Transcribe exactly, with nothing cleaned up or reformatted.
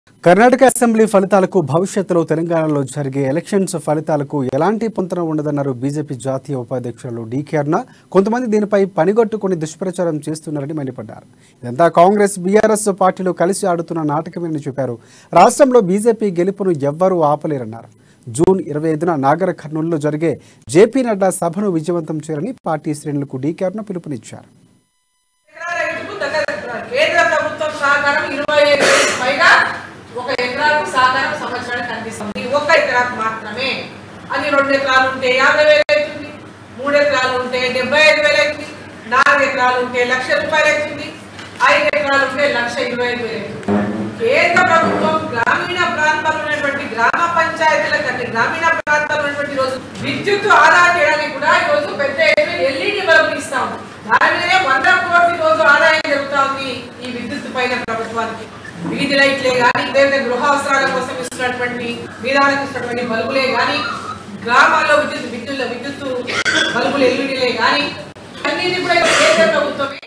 Karnataka assembly ఫలితాలకు భవిష్యత్తులో తెలంగాణలో జరిగే ఎలక్షన్స్ ఫలితాలకు ఎలాంటి పొంతన ఉండదన్నారు బీజేపీ జాతీయ ఉపాధ్యక్షులు డీకే అరుణ. కొంతమంది దీనిపై పనిగట్టుకుని దుష్ప్రచారం చేస్తున్నారని మండిపడ్డారు. ఇదంతా కాంగ్రెస్ బీఆర్ఎస్ పార్టీలు కలిసి ఆడుతున్న నాటకమని చెప్పారు. రాష్ట్రంలో బీజేపీ గెలుపును ఎవ్వరూ ఆపలేరన్నారు. జూన్ ఇరవై ఐదున నాగర్ కర్నూలులో జరిగే జేపీ నడ్డా సభను విజయవంతం చేయాలని పార్టీ శ్రేణులకు డీకే అరుణ పిలుపునిచ్చారు. కేంద్ర ప్రభుత్వం సహకారం ఇరవై ఐదు పైగా ఒక ఎకరాకు సహకారం సంవత్సరానికి కనిపిస్తుంది. ఒక ఎకరాకు మాత్రమే. అది రెండు ఎకరాలు ఉంటే యాభై వేలు అవుతుంది, మూడు ఎకరాలు ఉంటే డెబ్బై ఐదు వేలు అవుతుంది, నాలుగు ఎకరాలు ఉంటే లక్ష రూపాయలు అవుతుంది, ఐదు ఎకరాలు ఉంటే లక్ష ఇరవై ఐదు వేలు అవుతుంది. కేంద్ర ప్రభుత్వం గ్రామీణ ప్రాంతాల్లో ఉన్నటువంటి గ్రామ పంచాయతీలకు అంటే గ్రామీణ ప్రాంతాల్లో ఉన్నటువంటి రోజు విద్యుత్ ఆదా చేయడానికి కూడా ఈ రోజు పెద్ద ఎల్ఈడి బల్బులు ఇస్తా ఉంది. దాని మీదనే వంద కోట్ల రోజు ఆదాయం జరుగుతా ఉంది ఈ విద్యుత్ పైన ప్రభుత్వానికి. వీధి లైట్లే కానీ లేదా గృహ అవసరాల కోసం ఇస్తున్నటువంటి వీధాలకు ఇస్తున్నటువంటి బల్బులే కానీ గ్రామాల్లో విద్యుత్ విద్యుత్ విద్యుత్ బల్బులు ఎల్ఈడీలే కానీ అన్నిటి కూడా కేంద్ర ప్రభుత్వమే